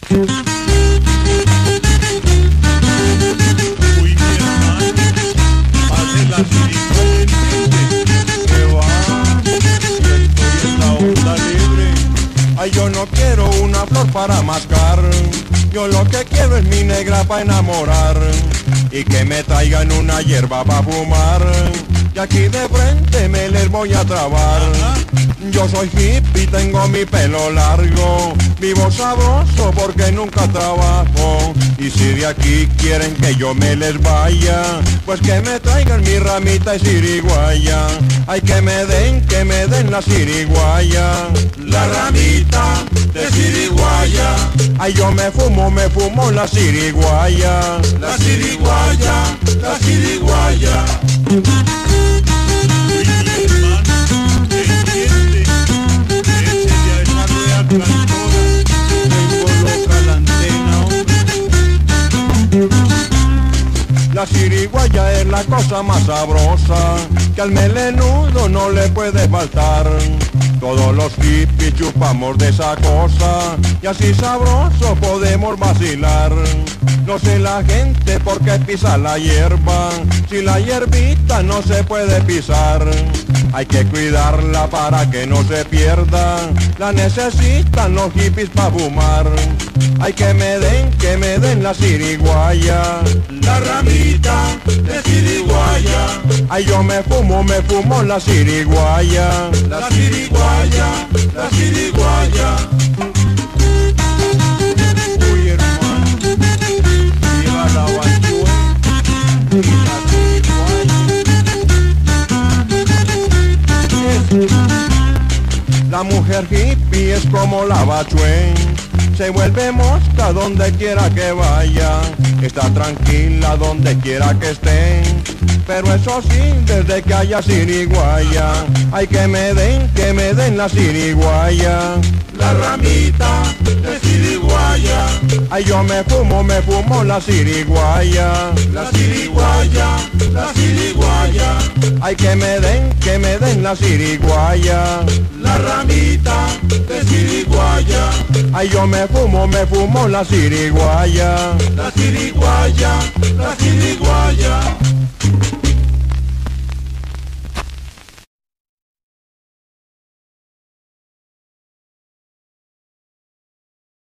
Uy, mi hermano, pase la siriguaya, ¿entiende? Que va, y estoy en la onda libre. Ay, yo no quiero una flor para mascar, yo lo que quiero es mi negra para enamorar, y que me traigan una hierba para fumar, y aquí de frente me les voy a trabar. Yo soy hippie, tengo mi pelo largo, vivo sabroso porque nunca trabajo, y si de aquí quieren que yo me les vaya, pues que me traigan mi ramita y siriguaya. Ay, que me den la siriguaya, La ramita de siriguaya, ay, yo me fumo la siriguaya. la siriguaya, la siriguaya. Uy, mi hermano, ¿entiende? Échele a esa rueda cantora, tengo loca la antena, hombre. La siriguaya es la cosa más sabrosa, que al melenudo no le puede faltar. Todos los hippies chupamos de esa cosa, y así sabroso podemos vacilar. No sé la gente por qué pisa la hierba, si la hierbita no se puede pisar. Hay que cuidarla para que no se pierda, la necesitan los hippies para fumar. Ay, que me den la siriguaya, La ramita de siriguaya, ay, yo me fumo la siriguaya. la siriguaya, la siriguaya. Uy, hermano, viva la bachuela y la siriguaya. La mujer hippie es como la bachuén, se vuelve mosca donde quiera que vaya, está tranquila donde quiera que esté, pero eso sí, desde que haya siriguaya. Ay, que me den la siriguaya, La ramita de siriguaya, ay, yo me fumo la siriguaya. la siriguaya, la siriguaya. Ay, que me den la siriguaya, La ramita de siriguaya, ay, yo me fumo la siriguaya. la siriguaya, la siriguaya.